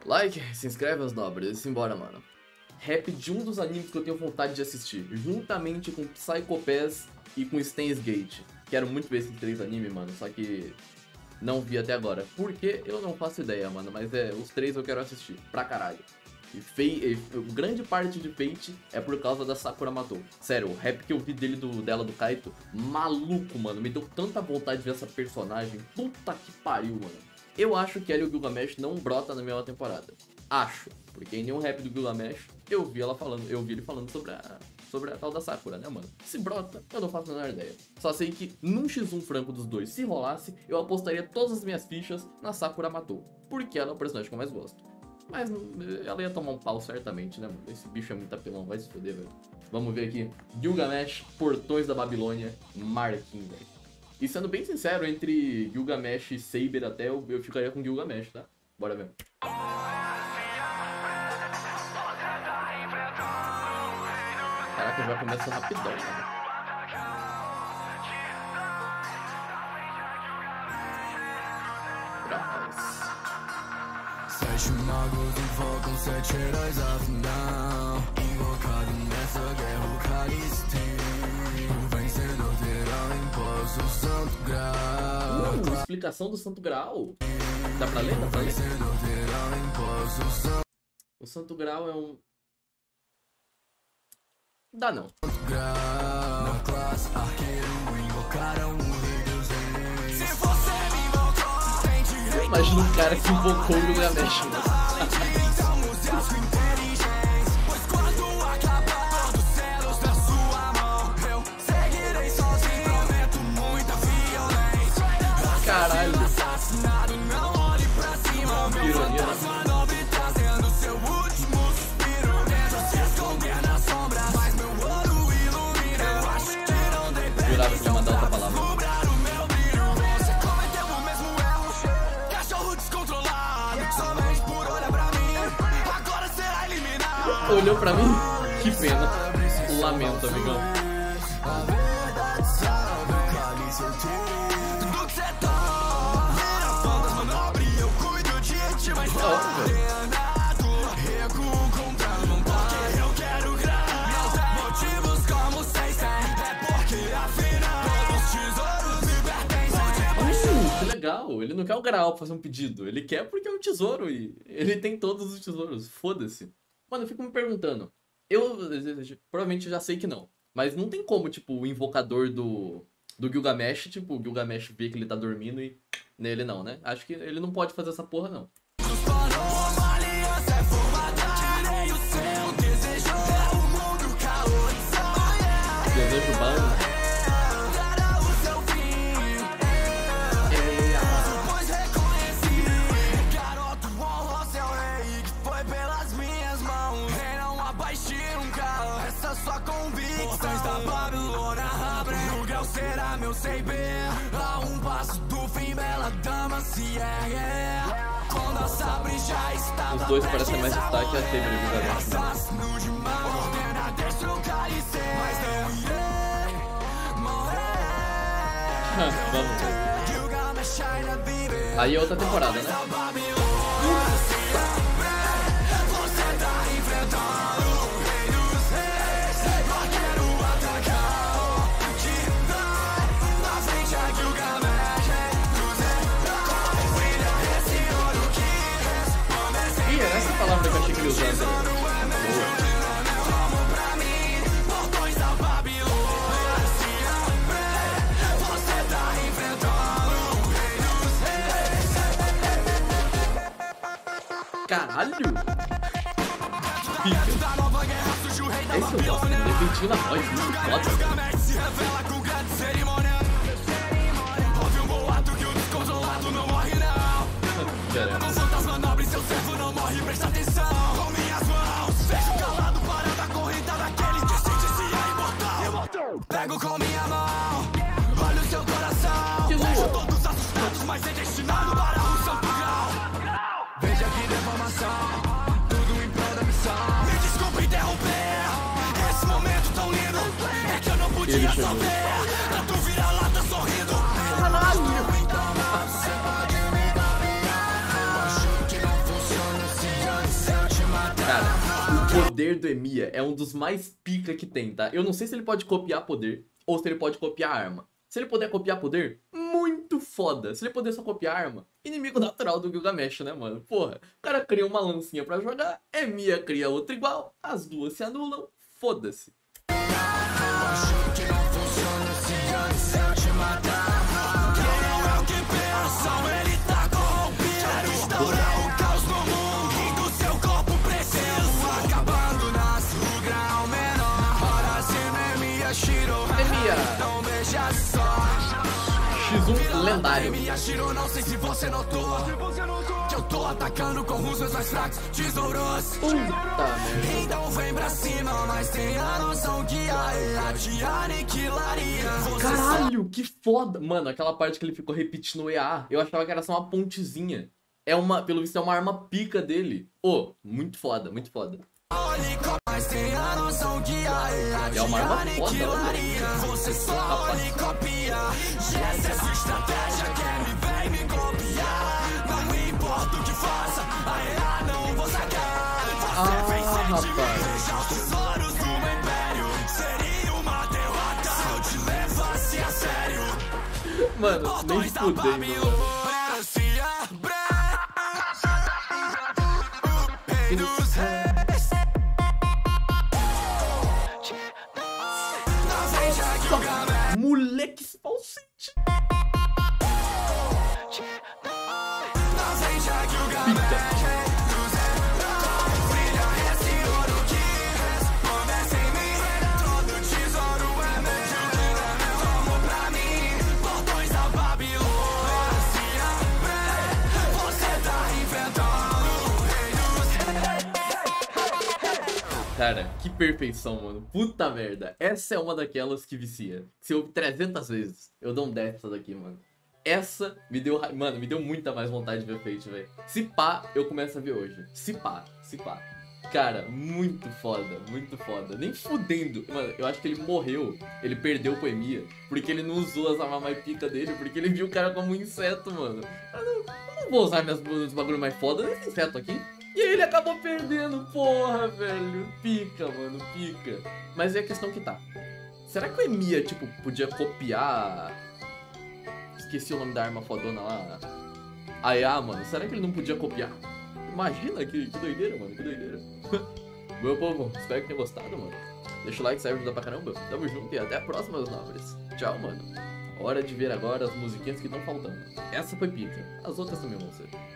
Like, se inscreve aos nobres e simbora, mano. Rap de um dos animes que eu tenho vontade de assistir, juntamente com Psycho Pass e com Steins Gate. Quero muito ver esses três animes, mano, só que não vi até agora. Por quê? Eu não faço ideia, mano, mas os três eu quero assistir, pra caralho. E grande parte de Fate é por causa da Sakura Matou. Sério, o rap que eu vi dela do Kaito, maluco, mano, me deu tanta vontade de ver essa personagem. Puta que pariu, mano. Eu acho que ela e o Gilgamesh não brota na mesma temporada. Acho, porque em nenhum rap do Gilgamesh eu vi ele falando sobre a tal da Sakura, né, mano? Se brota, eu não faço a menor ideia. Só sei que num X1 franco dos dois, se rolasse, eu apostaria todas as minhas fichas na Sakura Matou, porque ela é o personagem que eu mais gosto. Mas ela ia tomar um pau certamente, né, mano? Esse bicho é muito apelão, vai se foder, velho. Vamos ver aqui. Gilgamesh, Portões da Babilônia, Marquinhos, velho. E sendo bem sincero, entre Gilgamesh e Saber até eu ficaria com Gilgamesh, tá? Bora ver. Caraca, já começa rapidão, mano. Sete magos invocam sete heróis afinal, invocado nessa guerra o Calisto. O vencedor terá imposto o Santo Graal. Explicação do Santo Graal? Dá pra ler? Dá pra ler? O Santo Graal é um... Dá não. Na classe arqueiro invocaram o rei dos reis. Se você me invocou, tem direito. Imagina um cara que invocou o Gilgamesh, né? Pois quando acabar todos os céus da sua mão, eu seguirei sozinho, prometo muita violência. Caralho. Assassinado, não olhe pra cima, meu fantasma nobre trazendo seu último suspiro. Tenta se esconder na sombra, mas meu ouro ilumina. Eu acho que não dei pé. Jurava que ia mandar outra palavra. O meu brilho, você cometeu o mesmo erro. Cachorro descontrolado, somente por olhar pra mim. Agora será eliminado. Olhou pra mim? Que pena. Lamento, amigão. A verdade sabe, cálice eu tiro. Tudo que cê toma, vira fantasma nobre, eu cuido de ti, mas tá alienado. Recuo contra não porque eu quero grana. Motivos como vocês têm, é porque afinal todos os tesouros me pertencem. Que legal. Ele não quer o Graal pra fazer um pedido. Ele quer porque é um tesouro e ele tem todos os tesouros. Foda-se. Mano, eu fico me perguntando. Eu provavelmente já sei que não. Mas não tem como, tipo, o invocador do Gilgamesh, tipo, o Gilgamesh vê que ele tá dormindo e nele não, né? Acho que ele não pode fazer essa porra, não. Uma aliança é formada, tirei o seu desejo, é o mundo caotizado. Desejo bom. Dará o seu fim, pois reconheci. Garoto honrou seu rei, que foi pelas minhas mãos. Rei não abaixe nunca, essa sua convicção. Portões da Babilônia abrem, o grau será meu saber. A um passo do fim, bela dama se ergue. Quando a Sabre já estava Os dois parecem mais destaque a Saber e o Gilgamesh. assassino de mal, ordena descer o cálice, mas não irei morrer. Vamos ver. Gilgamesh ainda vive. Aí é outra temporada, né? Você tá enfrentando o rei dos reis. Não quero atacar o titã. Na frente a Gilgamesh dos heróis. Brilha esse ouro que resplandece. Ih, é essa palavra que eu achei que ele usava. Pra mim, portões da Babilônia se abrem. Você tá enfrentando o rei dos reis. Caralho! Pica. Da nova guerra surge o rei da Esse eu gosto, ele repetiu na voz, muito foda. Gilgamesh se revela com grande cerimônia. Houve um boato que o descontrolado não morre não. Pera. Com fantasma nobre seu servo não morre, presta atenção. Com minhas mãos, vejo calado para da corrida daquele que se dizia imortal. Pego com minha mão, olho o seu coração. Que Vejo lua. todos assustados, mas é destinado para o Santo Grau. Veja que deformação, tudo em prol da missão. Me desculpe interromper esse momento tão lindo. É que eu não podia Ele chegou. saber. A tu vira-lata sorrindo. Caralho! Então você pode me copiar. Eu acho que não funciona assim. poder do Emiya é um dos mais pica que tem, tá? Eu não sei se ele pode copiar poder ou se ele pode copiar arma. Se ele puder copiar poder, muito foda. Se ele puder só copiar arma, inimigo natural do Gilgamesh, né, mano? Porra, o cara cria uma lancinha pra jogar, Emiya cria outra igual, as duas se anulam, foda-se. X1 lendário. Não sei se você notou que eu tô atacando com os meus mais fracos tesouros. Puta merda. Então vem pra cima, mas tenha noção que a EA te aniquilaria. Caralho, que foda. Mano, aquela parte que ele ficou repetindo o EA, eu achava que era só uma pontezinha. É uma, pelo visto, é uma arma pica dele. Ô, muito foda, muito foda. Mas tenha noção que a EA te É uma arma foda, aniquilaria. Você só olha e copia. Essa é sua estratégia, quer me vem me copiar. Não importa o que faça, a EA não vou sacar. Você fez rapaz. deixar os tesouros do meu império. Seria uma derrota se eu te levasse a sério. Mano, nem fudendo. Moleque falsete. Cara, que perfeição, mano. Puta merda. Essa é uma daquelas que vicia. Se eu ouve 300 vezes, eu dou um 10 dessa daqui, mano. Essa me deu... Mano, me deu muita mais vontade de ver Fate, velho. Se pá, eu começo a ver hoje. Se pá, se pá. Cara, muito foda, muito foda. Nem fudendo. Mano, eu acho que ele morreu. Ele perdeu pro Emiya. Porque ele não usou as armas mais pica dele. Porque ele viu o cara como um inseto, mano. Eu não vou usar meus bagulho mais foda nesse inseto aqui. E aí ele acabou perdendo, porra, velho. Pica, mano, pica. Mas é a questão que tá. Será que o Emiya, tipo, podia copiar... Esqueci o nome da arma fodona lá. A EA, mano. Será que ele não podia copiar? Imagina, que doideira, mano, que doideira. Meu povo, espero que tenha gostado, mano. Deixa o like, serve, ajuda pra caramba. Tamo junto e até a próxima, meus nobres. Tchau, mano. Hora de ver agora as musiquinhas que estão faltando. Essa foi pica. As outras também vão ser.